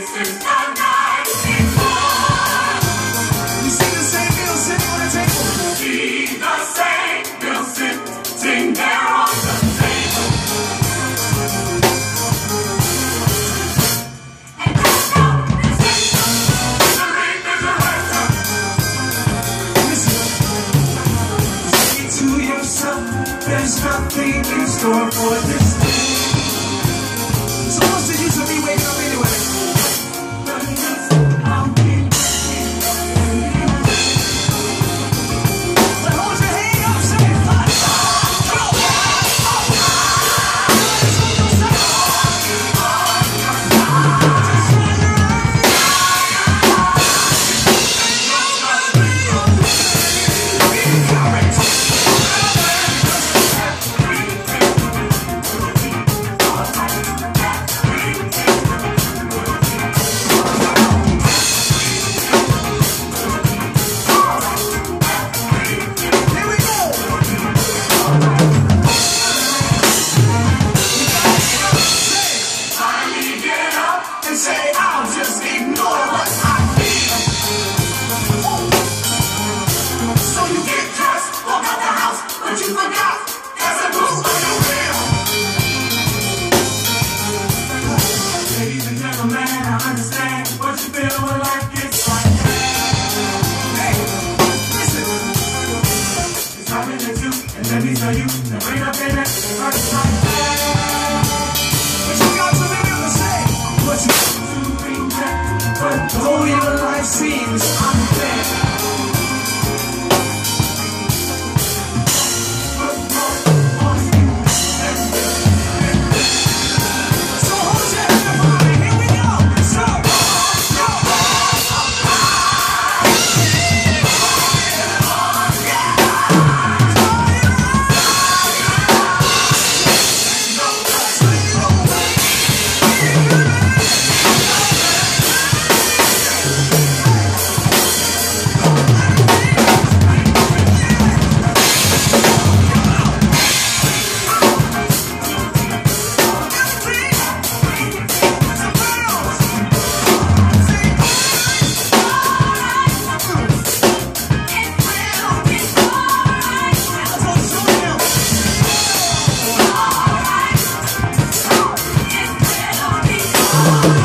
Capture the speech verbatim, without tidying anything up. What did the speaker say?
There's nothing in store for this day. So what's the use of me waking up anyway? But yes, I'll be waiting. But hold your hand up, say it. Let's go. Say I'll just ignore what I feel. So you get dressed, walk out the house, but you forgot there's a blue on your wheel. Ladies and gentlemen, I understand what you feel when life gets like that. Hey, listen, it's happening to you, and let me tell you, there ain't nothing that hurts like that. But you got to remember to say what you but though your life seems unfair, but more on you than fair. So hold your head up high, here we go. So go, go, oh,